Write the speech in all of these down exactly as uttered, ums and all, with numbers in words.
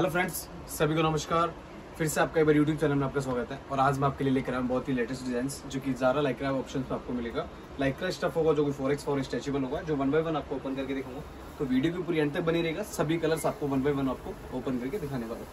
Hello friends, सभी को नमस्कार। फिर से आपका एक बार यूट्यूब चैनल में आपका स्वागत है। और आज मैं आपके लिए लेकर आया हूं बहुत ही लेटेस्ट डिजाइन जो कि ज़ारा लाइक्रा ऑप्शन में आपको मिलेगा। लाइक्रा स्टफ होगा जो कि फोर एक्स फोर स्ट्रेचेबल होगा, जो वन बाय वन आपको ओपन करके दिखाऊंगा। तो वीडियो की पूरी एंड तक बनी रहेगा। सभी कलर्स आपको वन बाय वन आपको ओपन करके दिखाने वाला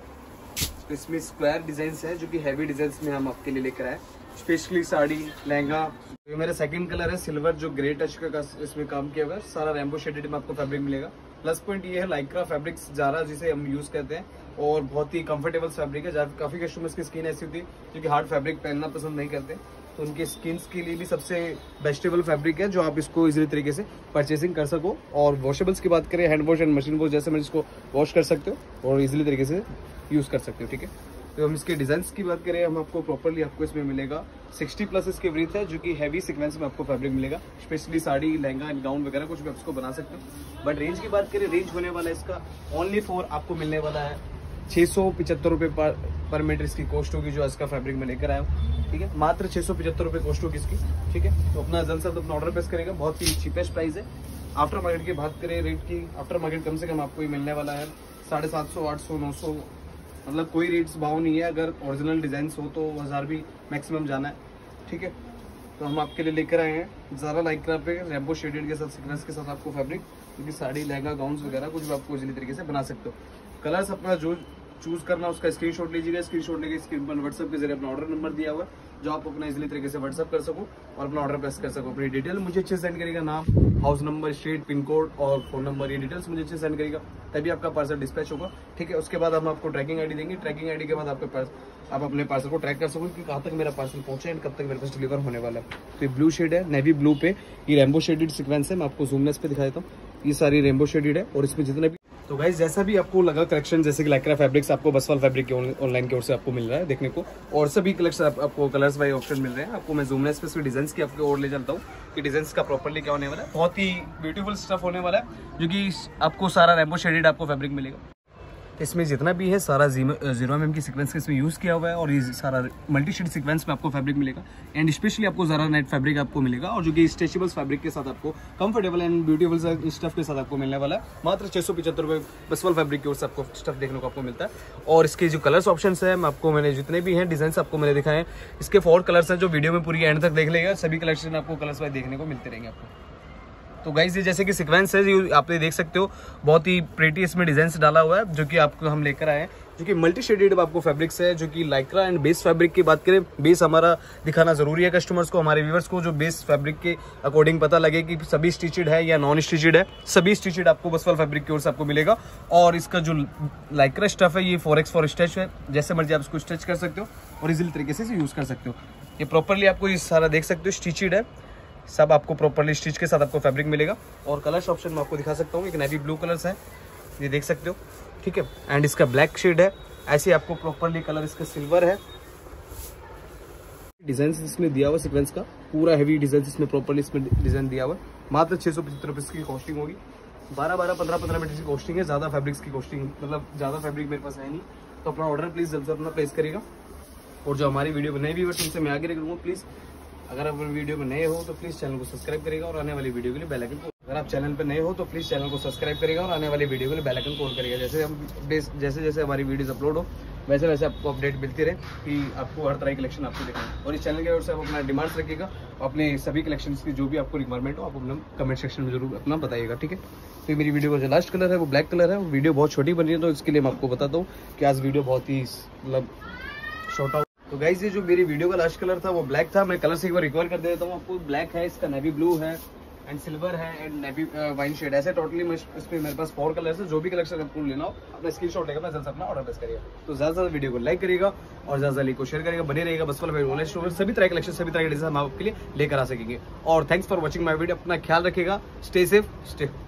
है। तो इसमें स्क्वायर डिजाइन है जो कि हैवी डिजाइन में हम आपके लिए लेकर आए, स्पेशली साड़ी लहंगा। ये मेरा सेकंड कलर है सिल्वर, जो ग्रे टच का इसमें काम किया हुआ है। सारा रेम्बो शेडेड में आपको फैब्रिक मिलेगा। प्लस पॉइंट ये है लाइक्रा फैब्रिक्स ज़ारा जिसे हम यूज करते हैं, और बहुत ही कंफर्टेबल फैब्रिक है। काफी कस्टमर्स की स्किन ऐसी होती है जो कि हार्ड फैब्रिक पहनना पसंद नहीं करते, तो उनके स्किन के लिए भी सबसे बेस्टेबल फैब्रिक है, जो आप इसको इजीली तरीके से परचेसिंग कर सको। और वॉशेबल्स की बात करें, hand wash and machine wash जैसे मैं इसको वॉश कर सकते हो और इजीली तरीके से यूज कर सकते हो। ठीक है, तो हम इसके डिजाइन की बात करें, हम आपको प्रॉपर्ली आपको इसमें मिलेगा सिक्सटी प्लस इसके ब्रीथ है, जो कि हैवी सीक्वेंस में आपको फैब्रिक मिलेगा। Specially sari lehenga and gown वगैरह कुछ भी आप इसको बना सकते हो। बट रेंज की बात करें, रेंज होने वाला है इसका ओनली फॉर आपको मिलने वाला है छः सौ पिछहत्तर रुपये पर, पर मीटर इसकी कॉस्ट होगी, जो इसका फैब्रिक में लेकर आया हूँ। ठीक है, मात्र छः सौ पिछहत्तर रुपये कॉस्ट होगी इसकी। ठीक है, तो अपना जल्द से जल्द अपना ऑर्डर प्लेस करेगा। बहुत ही चीपेस्ट प्राइस है। आफ्टर मार्केट की बात करें रेट की, आफ्टर मार्केट कम से कम आपको ये मिलने वाला है साढ़े सात सौ आठ सौ नौ सौ, मतलब कोई रेट्स भाव नहीं है। अगर ओरिजिनल डिजाइन हो तो हज़ार भी मैक्सिमम जाना है। ठीक है, तो हम आपके लिए लेकर आए हैं ज़ारा लाइक्रा पे रेम्बो शेडेड के साथ सीक्वेंस के साथ आपको फैब्रिक, क्योंकि साड़ी लहंगा गाउन्स वगैरह कुछ भी आपको इजीली तरीके से बना सकते हो। कलर्स अपना जो चूज करना उसका स्क्रीनशॉट लीजिएगा। स्क्रीनशॉट लेके स्क्रीन पर व्हाट्सएप के जरिए अपना ऑर्डर नंबर दिया हुआ है, जो आप अपना इजीली तरीके से व्हाट्सएप कर सको और अपना ऑर्डर प्लेस कर सको। अपनी डिटेल मुझे अच्छे सेंड करेगा, नाम, house number, street, pin code और फोन नंबर, ये डिटेल्स मुझे अच्छे सेंड करेगा, तभी आपका पार्सल डिस्पैच होगा। ठीक है, उसके बाद हम आपको ट्रैकिंग आईडी देंगे। ट्रैकिंग आईडी के बाद आपके पास आप अपने पार्सल को ट्रैक कर सको कि कहाँ तक मेरा पार्सल पहुंचा एंड कब तक मेरे पास डिलीवर होने वाला है। तो ये ब्लू शेड है, नेवी ब्लू पे ये रेम्बो शेडेड सीक्वेंस है। मैं आपको जूमलेस पे दिखा देता हूँ। ये सारी रेम्बो शेडेड है और इसमें जितने भी, तो गाइस जैसा भी आपको लगा कलेक्शन, जैसे कि लाइक्रा फैब्रिक्स आपको बसवाल फैब्रिक के ऑनलाइन की ओर से आपको मिल रहा है देखने को, और सभी कलेक्शन आप, आपको कलर्स वाइज ऑप्शन मिल रहे हैं। आपको मैं जूमलेस पे डिजाइन की आपको और ले चलता हूँ कि डिजाइन का प्रॉपर्ली क्या होने वाला है। बहुत ही ब्यूटीफुल स्टफ होने वाला है, जो कि आपको सारा रेम्बो शेडेड आपको फैब्रिक मिलेगा। इसमें जितना भी है सारा जीरो एम एम की सीक्वेंस का इसमें यूज़ किया हुआ है, और ये सारा मल्टी शेड सीक्वेंस में आपको फैब्रिक मिलेगा। एंड स्पेशली आपको ज़ारा नेट फैब्रिक आपको मिलेगा, और जो कि स्ट्रेचेबल फैब्रिक के साथ आपको कंफर्टेबल एंड ब्यूटीफुल स्टफ के साथ आपको मिलने वाला है। मात्र छः सौ पचहत्तर रुपये बसवाल फैब्रिक की ओर से आपको स्टफ देखने को आपको मिलता है। और इसके जो कलर्स ऑप्शन है, मैं आपको मैंने जितने भी हैं डिजाइन आपको मैंने दिखाए हैं, इसके फोर कलर्स हैं, जो वीडियो में पूरी एंड तक देख लेगा। सभी कलेक्शन आपको कलर्स वाइज देखने को मिलते रहेंगे आपको। तो गाइस ये जैसे कि सीक्वेंस है, ये आप देख सकते हो, बहुत ही प्रीटी इसमें डिजाइन डाला हुआ है, जो कि आपको हम लेकर आए हैं, जो कि मल्टी शेडेड आपको फैब्रिक्स है, जो कि लाइक्रा एंड बेस फैब्रिक की बात करें, बेस हमारा दिखाना जरूरी है कस्टमर्स को, हमारे व्यूअर्स को, जो बेस फैब्रिक के अकॉर्डिंग पता लगे कि सभी स्टिचेड है या नॉन स्टिचेड है। सभी स्टिचेड आपको बसवाल फैब्रिक की ओर से आपको मिलेगा। और इसका जो लाइक्रा स्टफ है, ये फोर एक्स फोर स्टिच है, जैसे मर्जी आप इसको स्टिच कर सकते हो और इजिली तरीके से यूज कर सकते हो। ये प्रॉपरली आपको ये सारा देख सकते हो स्टिचेड है, सब आपको प्रॉपर्ली स्टिच के साथ आपको फैब्रिक मिलेगा। और कलर्स ऑप्शन में आपको दिखा सकता हूँ, एक नेवी ब्लू कलर्स है, ये देख सकते हो। ठीक है, एंड इसका ब्लैक शेड है। ऐसे आपको प्रॉपर्ली कलर इसका सिल्वर है। डिजाइन इसमें दिया हुआ सीक्वेंस का पूरा हैवी डिजाइन इसमें प्रॉपर्ली इसमें डिजाइन दिया हुआ। मात्र छः सौ पचहत्तर रुपये की कॉस्टिंग होगी। बारह बारह पंद्रह पंद्रह मीटर की कॉस्टिंग है, ज़्यादा फैब्रिक्स की कॉस्टिंग, मतलब ज़्यादा फैब्रिक मेरे पास है नहीं। तो अपना ऑर्डर प्लीज़ जल्द से अपना प्लेस करेगा। और जो हमारी वीडियो बनाई व्यूअर्स, उनसे मैं आगे करूँगा, प्लीज़ अगर आप वीडियो में नए हो तो प्लीज़ चैनल को सब्सक्राइब करेगा और आने वाली वीडियो के लिए बेल आइकन को, अगर आप चैनल पर नए हो तो प्लीज़ चैनल को सब्सक्राइब करेगा और आने वाली वीडियो के लिए बेल आइकन कॉल करेगा। जैसे हम जैसे जैसे हमारी वीडियोस अपलोड हो, वैसे वैसे आपको अपडेट मिलती रहे कि आपको हर तरह की कलेक्शन आपको देखना। और इस चैनल की ओर से आप अपना डिमांड्स रखिएगा, अपने सभी कलेक्शन की जो भी आपको रिक्वायरमेंट हो आप अपना कमेंट सेक्शन में जरूर अपना बताइएगा। ठीक है, तो मेरी वीडियो का जो लास्ट कलर है वो ब्लैक कलर है। वीडियो बहुत छोटी बन रही है, तो इसके लिए मैं आपको बताता हूँ कि आज वीडियो बहुत ही मतलब शॉर्ट आउट। तो गाइस ये जो मेरी वीडियो का लास्ट कलर था वो ब्लैक था। मैं कलर से एक बार रिकवर कर देता हूँ आपको। ब्लैक है, इसका नेवी ब्लू है एंड सिल्वर है एंड नेवी वाइन शेड। ऐसे टोटली इसमें मेरे पास फोर कलर्स है। जो भी कलेक्शन आपको लेना हो अपना स्क्रीनशॉट लेगा, मैं जल्द से अपना ऑर्डर प्लेस करिएगा। तो ज़्यादा से ज़्यादा वीडियो को लाइक करिएगा और ज़्यादा ज़्यादा को शेयर करेगा। बने रहेगा बसवाल भाई ऑनलाइन स्टोर, सभी तरह के कलेक्शन सभी तरह के डिजाइन हम आपके लिए लेकर आ सकेंगे। और thanks for watching my video. अपना ख्याल रखिएगा, स्टे सेफ, स्टे